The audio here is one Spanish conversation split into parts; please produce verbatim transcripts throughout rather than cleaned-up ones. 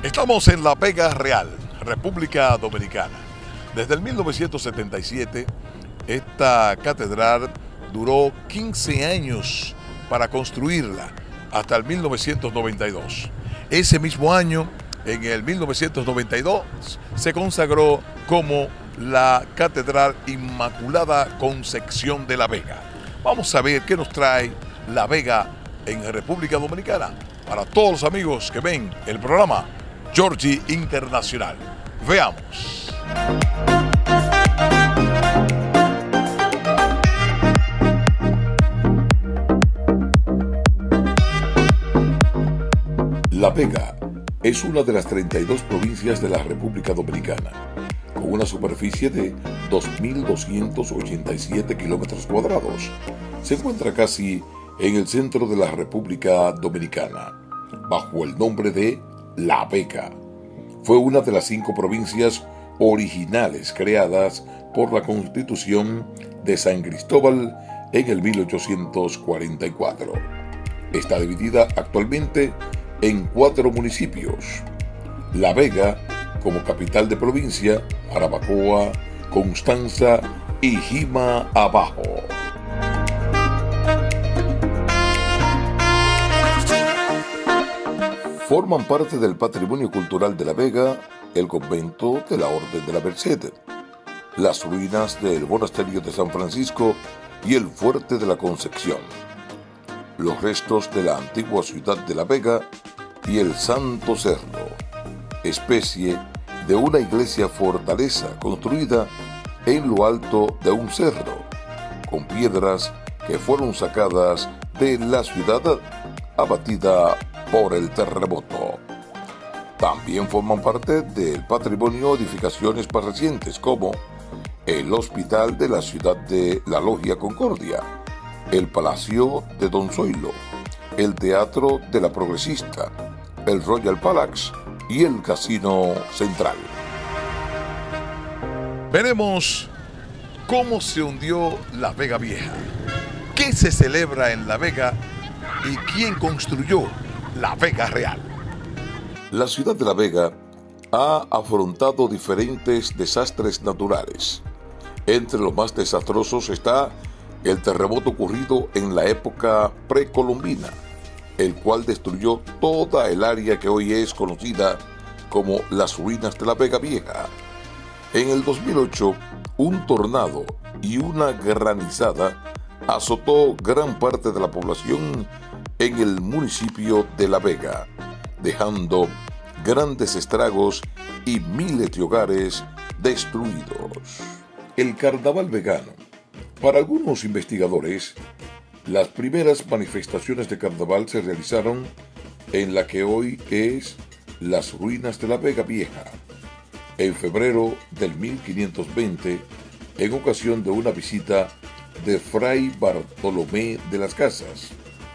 Estamos en La Vega Real, República Dominicana. Desde el mil novecientos setenta y siete, esta catedral duró quince años para construirla, hasta el mil novecientos noventa y dos. Ese mismo año, en el mil novecientos noventa y dos, se consagró como la Catedral Inmaculada Concepción de La Vega. Vamos a ver qué nos trae La Vega en República Dominicana para todos los amigos que ven el programa Georgie Internacional. Veamos. La Vega es una de las treinta y dos provincias de la República Dominicana, con una superficie de dos mil doscientos ochenta y siete kilómetros cuadrados. Se encuentra casi en el centro de la República Dominicana, bajo el nombre de La Vega. Fue una de las cinco provincias originales creadas por la Constitución de San Cristóbal en el mil ochocientos cuarenta y cuatro. Está dividida actualmente en cuatro municipios: La Vega, como capital de provincia, Jarabacoa, Constanza y Jima Abajo. Forman parte del patrimonio cultural de La Vega el convento de la Orden de la Merced, las ruinas del monasterio de San Francisco y el fuerte de la Concepción, los restos de la antigua ciudad de La Vega y el Santo Cerro, especie de una iglesia fortaleza construida en lo alto de un cerro, con piedras que fueron sacadas de la ciudad abatida por el terremoto. También forman parte del patrimonio edificaciones más recientes como el Hospital de la ciudad de La Logia Concordia, el Palacio de Don Zoilo, el Teatro de la Progresista, el Royal Palace y el Casino Central. Veremos cómo se hundió La Vega Vieja, qué se celebra en La Vega y quién construyó La Vega Real. La ciudad de La Vega ha afrontado diferentes desastres naturales. Entre los más desastrosos está el terremoto ocurrido en la época precolombina, el cual destruyó toda el área que hoy es conocida como las ruinas de La Vega Vieja. En el dos mil ocho, un tornado y una granizada azotó gran parte de la población en el municipio de La Vega, dejando grandes estragos y miles de hogares destruidos. El carnaval vegano. Para algunos investigadores, las primeras manifestaciones de carnaval se realizaron en la que hoy es las ruinas de La Vega Vieja, en febrero del mil quinientos veinte, en ocasión de una visita de Fray Bartolomé de las Casas.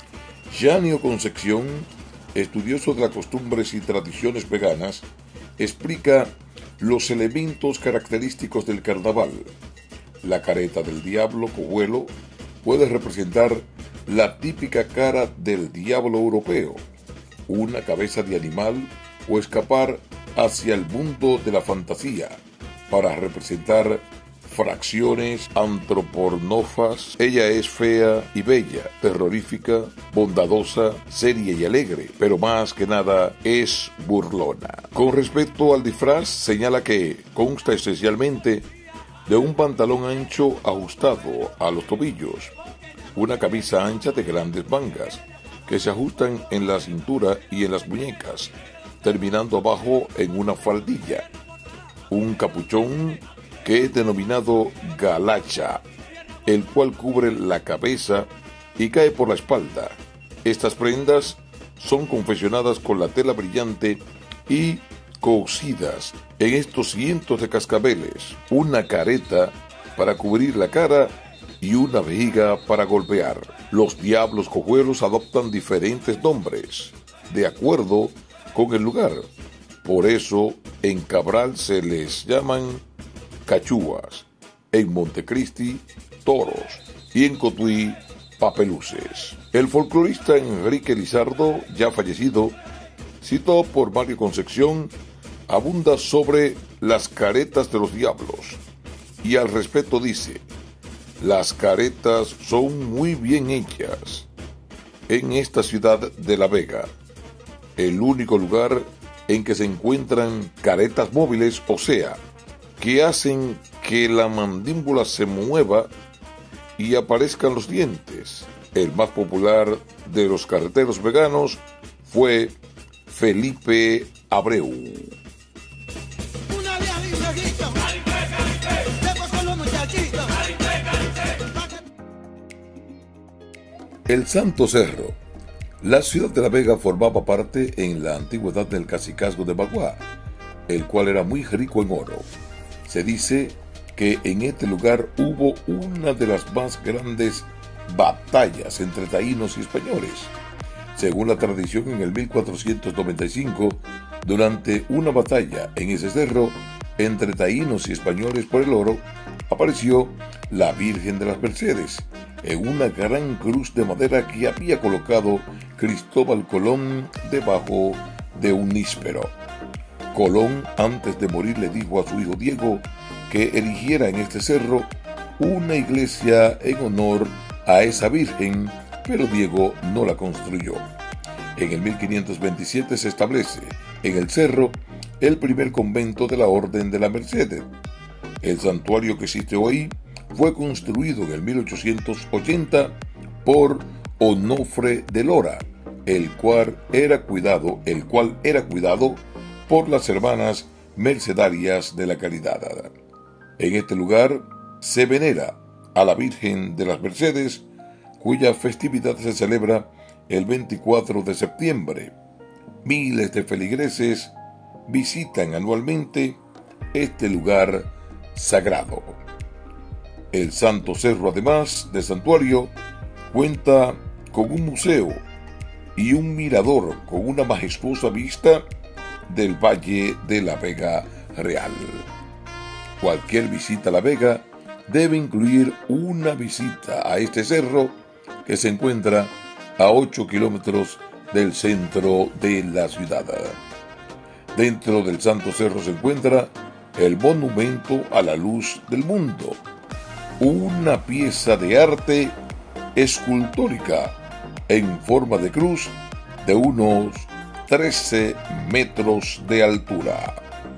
Janio Concepción, estudioso de las costumbres y tradiciones veganas, explica los elementos característicos del carnaval. La careta del diablo cojuelo puede representar la típica cara del diablo europeo, una cabeza de animal o escapar hacia el mundo de la fantasía para representar fracciones antropomorfas. Ella es fea y bella, terrorífica, bondadosa, seria y alegre, pero más que nada es burlona. Con respecto al disfraz, señala que consta esencialmente de un pantalón ancho ajustado a los tobillos, una camisa ancha de grandes mangas que se ajustan en la cintura y en las muñecas, terminando abajo en una faldilla, un capuchón que es denominado galacha, el cual cubre la cabeza y cae por la espalda. Estas prendas son confeccionadas con la tela brillante y cosidas en estos cientos de cascabeles, una careta para cubrir la cara y una vejiga para golpear. Los diablos cojuelos adoptan diferentes nombres, de acuerdo con el lugar. Por eso, en Cabral se les llaman cachúas, en Montecristi, toros, y en Cotuí, papeluces. El folclorista Enrique Lizardo, ya fallecido, citado por Mario Concepción, abunda sobre las caretas de los diablos y al respecto dice: las caretas son muy bien hechas. En esta ciudad de La Vega, el único lugar en que se encuentran caretas móviles, o sea, que hacen que la mandíbula se mueva y aparezcan los dientes. El más popular de los carreteros veganos fue Felipe Abreu. El Santo Cerro. La ciudad de La Vega formaba parte en la antigüedad del cacicazgo de Baguá, el cual era muy rico en oro. Se dice que en este lugar hubo una de las más grandes batallas entre taínos y españoles. Según la tradición, en el mil cuatrocientos noventa y cinco, durante una batalla en ese cerro entre taínos y españoles por el oro, apareció la Virgen de las Mercedes en una gran cruz de madera que había colocado Cristóbal Colón debajo de un níspero. Colón, antes de morir, le dijo a su hijo Diego que erigiera en este cerro una iglesia en honor a esa Virgen, pero Diego no la construyó. En el mil quinientos veintisiete se establece en el cerro el primer convento de la Orden de la Merced. El santuario que existe hoy fue construido en el mil ochocientos ochenta por Onofre de Lora, el cual era cuidado, el cual era cuidado por las hermanas mercedarias de la Caridad. En este lugar se venera a la Virgen de las Mercedes, cuya festividad se celebra el veinticuatro de septiembre. Miles de feligreses visitan anualmente este lugar sagrado. El Santo Cerro, además de santuario, cuenta con un museo y un mirador con una majestuosa vista del Valle de la Vega Real. Cualquier visita a La Vega debe incluir una visita a este cerro que se encuentra a ocho kilómetros del centro de la ciudad. Dentro del Santo Cerro se encuentra el Monumento a la Luz del Mundo, una pieza de arte escultórica en forma de cruz de unos trece metros de altura.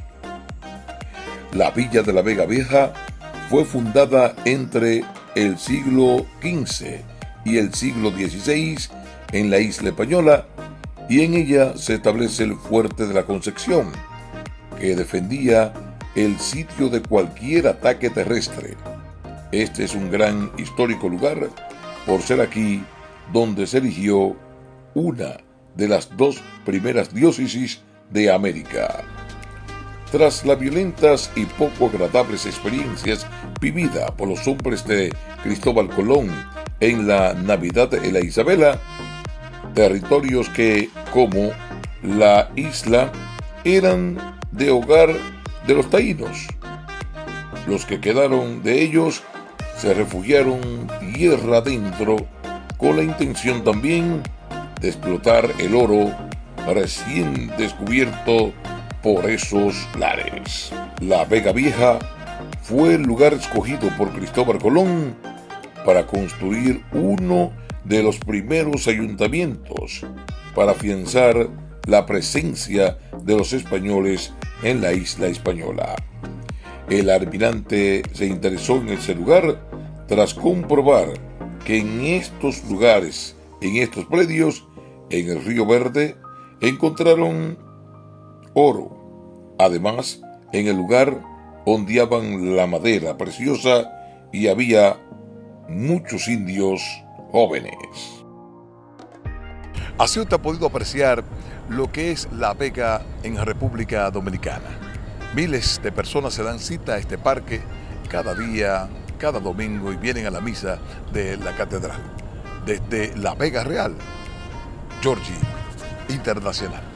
La villa de la Vega Vieja fue fundada entre el siglo quince y el siglo dieciséis en la isla española, y en ella se establece el fuerte de la Concepción, que defendía el sitio de cualquier ataque terrestre. Este es un gran histórico lugar por ser aquí donde se erigió una de las dos primeras diócesis de América. Tras las violentas y poco agradables experiencias vividas por los hombres de Cristóbal Colón en la Navidad de la Isabela, territorios que, como la isla, eran de hogar de los taínos. Los que quedaron de ellos se refugiaron tierra adentro con la intención también de explotar el oro recién descubierto por esos lares. La Vega Vieja fue el lugar escogido por Cristóbal Colón para construir uno de los primeros ayuntamientos para afianzar la presencia de los españoles en la isla española. El almirante se interesó en ese lugar tras comprobar que en estos lugares, en estos predios, en el Río Verde, encontraron oro. Además, en el lugar ondeaban la madera preciosa y había muchos indios jóvenes. Así usted ha podido apreciar lo que es La Vega en República Dominicana. Miles de personas se dan cita a este parque cada día, cada domingo, y vienen a la misa de la catedral. Desde La Vega Real, Georgie Internacional.